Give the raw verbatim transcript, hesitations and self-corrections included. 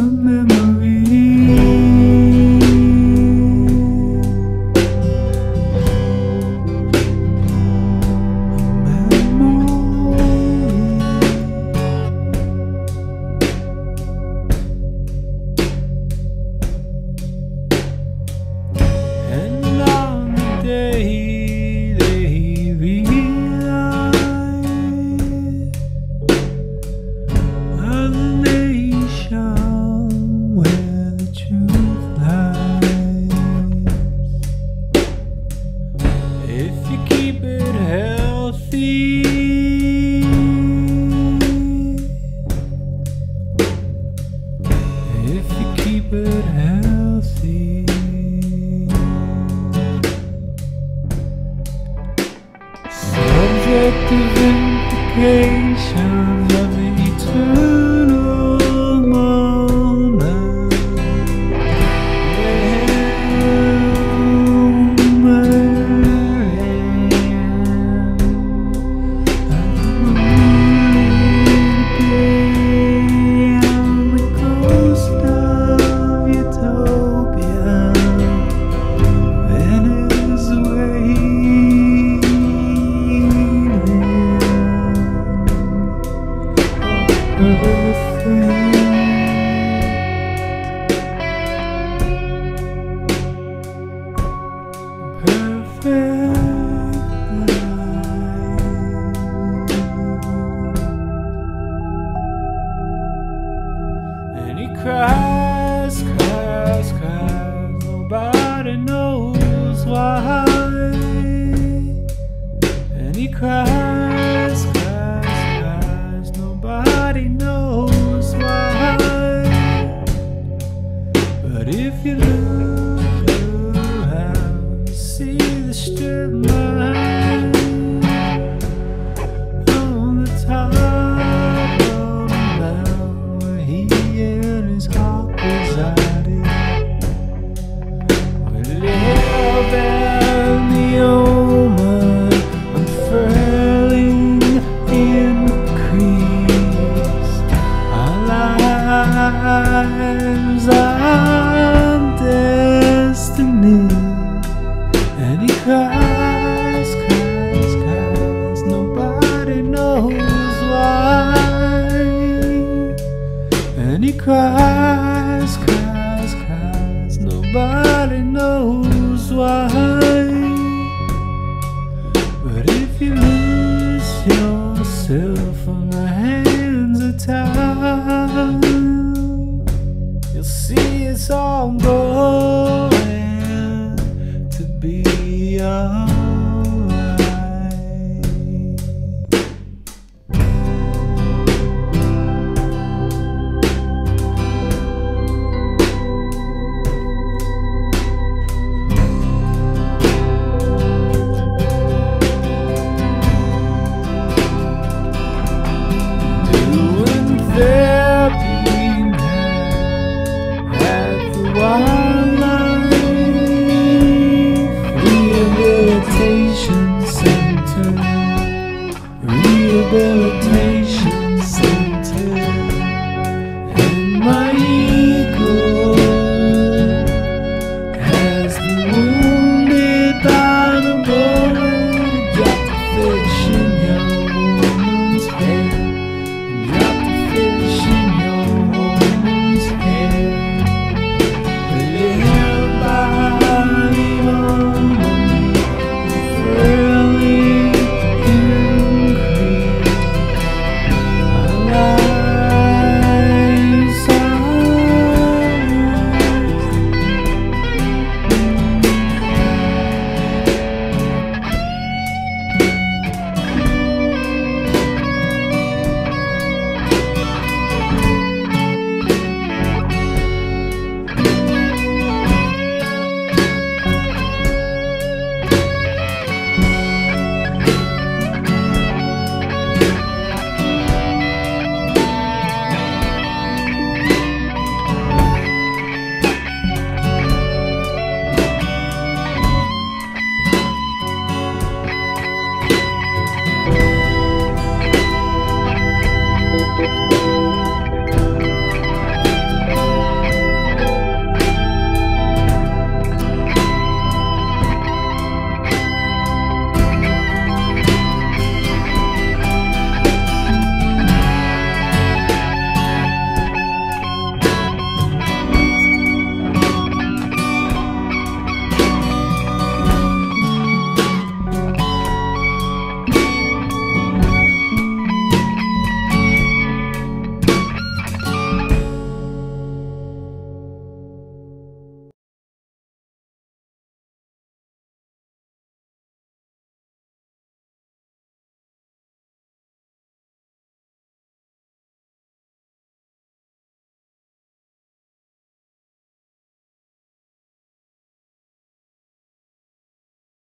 Subjective implications of the eternal moment. On the coast of utopia, and he cries, cries, cries, nobody knows why. And he cries, cries, cries, nobody knows why. But if you look around, you see the strip mine on the top of the mountain where he and his heart resided. We live in the omen, unfurling increase. Our lives are destiny. And he cries, cries, cries, nobody knows why. And he cries, cries, cries, nobody knows why. But if you lose yourself from the hands of time, you'll see it's all gone.